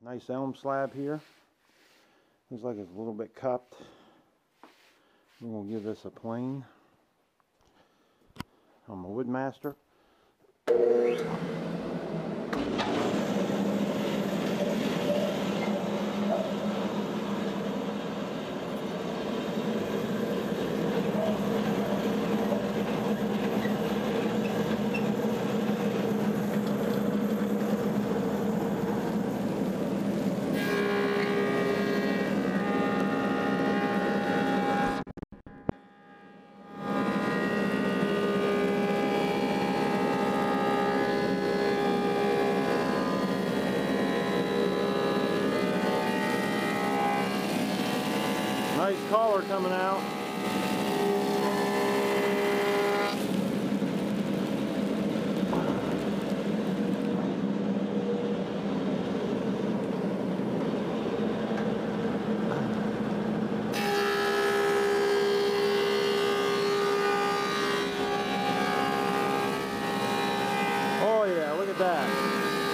Nice elm slab here. Looks like it's a little bit cupped. We're going to give this a plane. I'm a Woodmaster. Nice collar coming out. Oh yeah, look at that.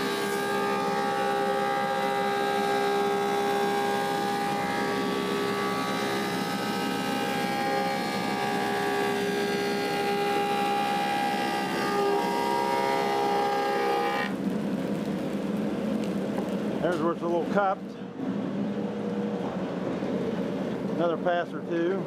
There's where it's a little cupped. Another pass or two.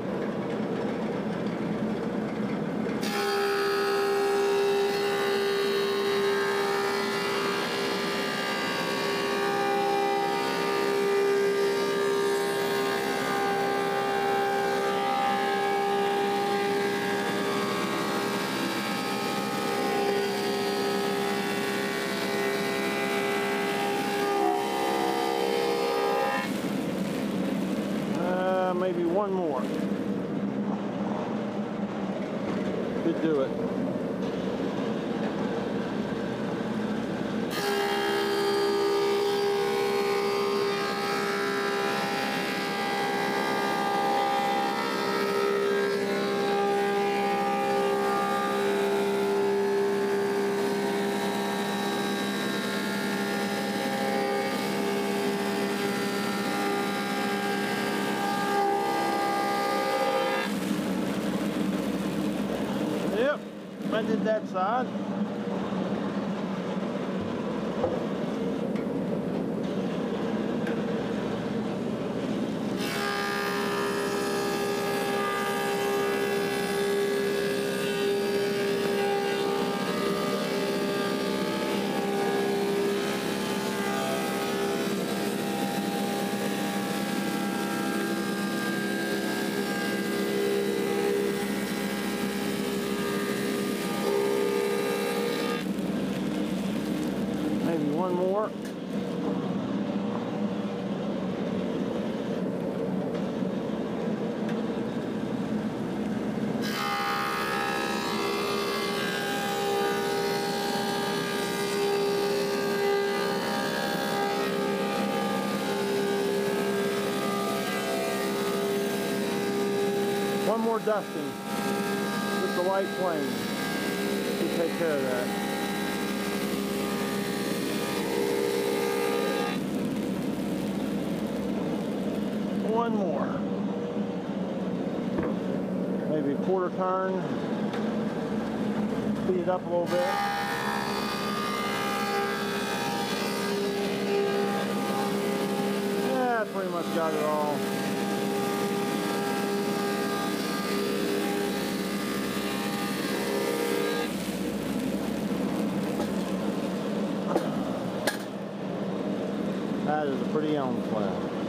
Maybe one more. Could do it. I did that side. Maybe one more. One more dusting with the light plane to take care of that. One more. Maybe a quarter turn. Speed it up a little bit. Yeah, pretty much got it all. That is a pretty elm slab.